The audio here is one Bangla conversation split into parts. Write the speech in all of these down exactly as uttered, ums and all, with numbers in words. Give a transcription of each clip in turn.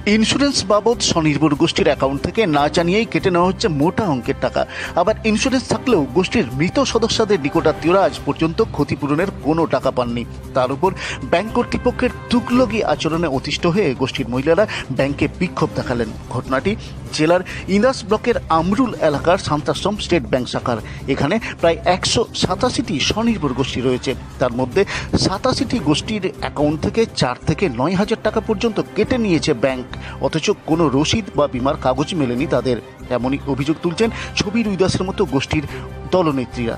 ইন্স্যুরেন্স বাবদ স্বনির্ভর গোষ্ঠীর অ্যাকাউন্ট থেকে না জানিয়েই কেটে নেওয়া হচ্ছে মোটা অঙ্কের টাকা। আবার ইন্স্যুরেন্স থাকলেও গোষ্ঠীর মৃত সদস্যদের নিকটাত্মীয়রা আজ পর্যন্ত ক্ষতিপূরণের কোনো টাকা পাননি। তার উপর ব্যাংক কর্তৃপক্ষের তুগলকি আচরণে অতিষ্ঠ হয়ে গোষ্ঠীর মহিলারা ব্যাংকে বিক্ষোভ দেখালেন। ঘটনাটি জেলার ইন্দাস ব্লকের আমরুল এলাকার শান্তাশ্রম স্টেট ব্যাংক শাখার। এখানে প্রায় একশো সাতাশিটি স্বনির্ভর গোষ্ঠী রয়েছে। তার মধ্যে সাতাশিটি গোষ্ঠীর অ্যাকাউন্ট থেকে চার থেকে নয় হাজার টাকা পর্যন্ত কেটে নিয়েছে ব্যাংক, অথচ কোনো রসিদ বা বিমার কাগজ মেলেনি তাদের। এমনই অভিযোগ তুলছেন ছবির উইদাসের মতো গোষ্ঠীর দলনেত্রীরা।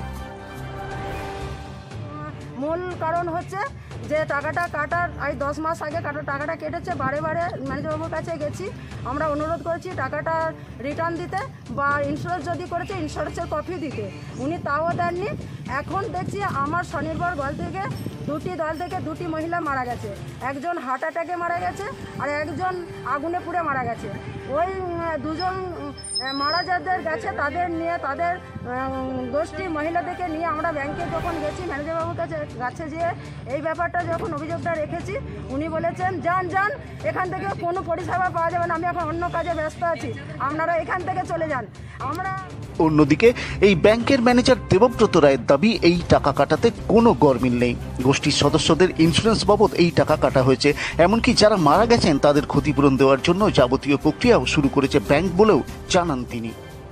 মূল কারণ হচ্ছে যে টাকাটা কাটার এই দশ মাস আগে কাটা টাকাটা কেটেছে। বারে বারে ম্যানেজারবাবুর কাছে গেছি, আমরা অনুরোধ করেছি টাকাটা রিটার্ন দিতে বা ইন্স্যুরেন্স যদি করেছে ইন্স্যুরেন্সের কপি দিতে, উনি তাও দেননি। এখন দেখছি আমার স্বনির্ভর দল থেকে দুটি দল থেকে দুটি মহিলা মারা গেছে, একজন হার্ট অ্যাটাকে মারা গেছে আর একজন আগুনে পুড়ে মারা গেছে। ওই দুজন মারা যাদের গেছে তাদের নিয়ে তাদের গোষ্ঠী মহিলাদেরকে নিয়ে আমরা ব্যাংকে যখন গেছি ম্যানেজারবাবুর কাছে কাছে যেয়ে এই ব্যাপারটা যখন অভিযোগটা রেখেছি, উনি বলেছেন যান যান এখান থেকে কোনো পরিষেবা পাওয়া যাবে না, আমি এখন অন্য কাজে ব্যস্ত আছি, আপনারা এখান থেকে চলে যান। আমরা অন্যদিকে এই ব্যাংকের ম্যানেজার দেবব্রত রায়ের দাবি এই টাকা কাটাতে কোনো গরমিল নেই। গোষ্ঠীর সদস্যদের ইন্স্যুরেন্স বাবদ এই টাকা কাটা হয়েছে, এমনকি যারা মারা গেছেন তাদের ক্ষতিপূরণ দেওয়ার জন্য যাবতীয় প্রক্রিয়াও শুরু করেছে ব্যাংক বলেও জানান তিনি।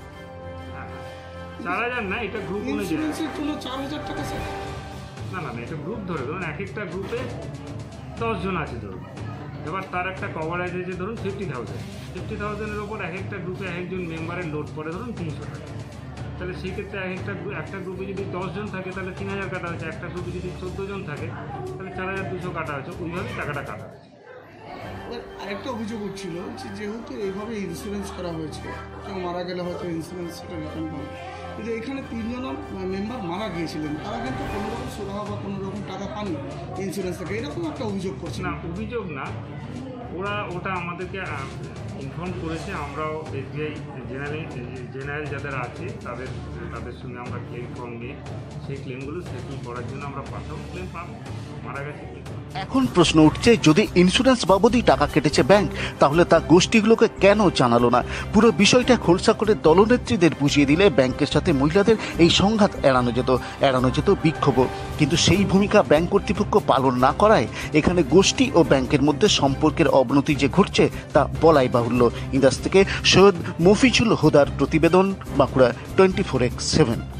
চার হাজার না, এটা গ্রুপ অনুযায়ী চার হাজার টাকা স্যার। না না এটা গ্রুপ ধরে ধরুন, এক একটা গ্রুপে দশ জন আছে ধরুন, এবার তার একটা কভারেজ আছে ধরুন ফিফটি থাউজেন্ড ফিফটি থাউজেন্ডের ওপর এক একটা গ্রুপে এক একজন মেম্বারের লোড পড়ে ধরুন তিনশো টাকা। তাহলে সেই ক্ষেত্রে এক একটা একটা গ্রুপে যদি দশ জন থাকে তাহলে তিন হাজার কাটা হয়েছে, একটা গ্রুপে যদি চোদ্দো জন থাকে তাহলে চার হাজার দুশো কাটা হয়েছে, ওইভাবেই টাকাটা কাটা হয়েছে। আরেকটা অভিযোগ উঠছিল যে যেহেতু এইভাবে ইন্স্যুরেন্স করা হয়েছে, কেউ মারা গেলে হয়তো ইন্স্যুরেন্স সেটা রিটার্ন পাবে, কিন্তু এখানে তিনজন মেম্বার মারা গিয়েছিলেন, তারা কিন্তু কোনো রকম সুরাহা বা কোনো রকম টাকা পাননি ইন্স্যুরেন্স থেকে, এরকম একটা অভিযোগ করছে। না অভিযোগ না, ওরা ওটা আমাদেরকে ইনফর্ম করেছে, আমরাও এসবিআই জেনারেল জেনারেল যাদের আছে তাদের তাদের সঙ্গে আমরা ক্লেম ফর্ম নিয়ে সেই ক্লেমগুলো সেটেল করার জন্য আমরা পাঠাবো, ক্লেম পাবো মারা গেছে। এখন প্রশ্ন উঠছে, যদি ইন্স্যুরেন্স বাবদই টাকা কেটেছে ব্যাংক, তাহলে তা গোষ্ঠীগুলোকে কেন জানালো না? পুরো বিষয়টা খোলসা করে দলনেত্রীদের বুঝিয়ে দিলে ব্যাংকের সাথে মহিলাদের এই সংঘাত এড়ানো যেত এড়ানো যেত বিক্ষোভ। কিন্তু সেই ভূমিকা ব্যাংক কর্তৃপক্ষ পালন না করায় এখানে গোষ্ঠী ও ব্যাংকের মধ্যে সম্পর্কের অবনতি যে ঘটছে তা বলাই বাহুল্য। ইন্দাস থেকে সৈয়দ মফিজুল হুদার প্রতিবেদন, Bankura twenty four X seven.